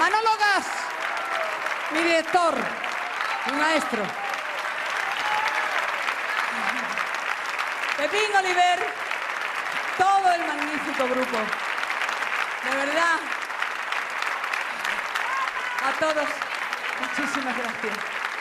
Manolo Gas, mi director, mi maestro. Pepín Oliver, todo el magnífico grupo. De verdad, a todos, muchísimas gracias.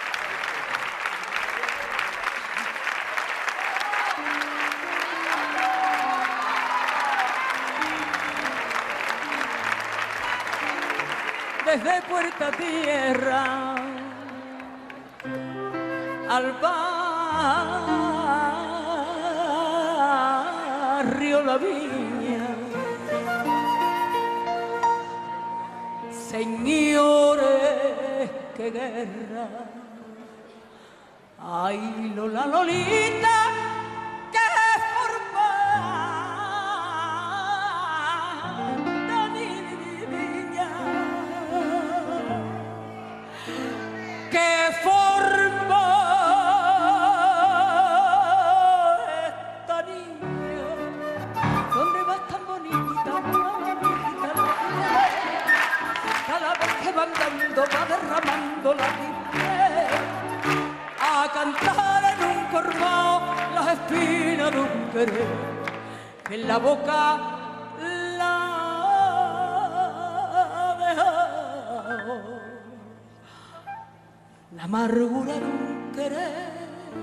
Desde Puerta Tierra al barrio La Viña, señores, qué guerra. Ay, Lola, Lolita, que formada niña, que formó esta niña. ¿Dónde vas tan bonita, mamita? Cada vez que van dando va derramando la nieve, a cantar en un corvao las espinas de un querer, que en la boca la dejó la amargura de un querer.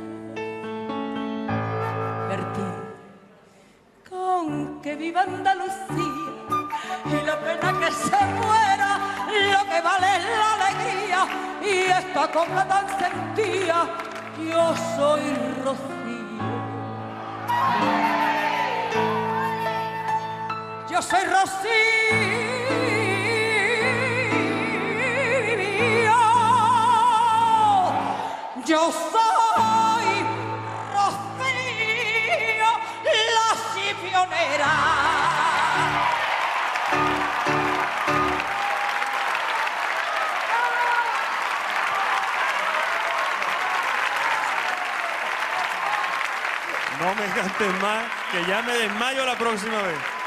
Bertín, con que viva Andalucía y la pena que se muera, lo que vale es la alegría y esta copla tan sentía. Yo soy Rocío, yo soy Rocío, yo soy Rocío, la chifionera. No me cantes más, que ya me desmayo la próxima vez.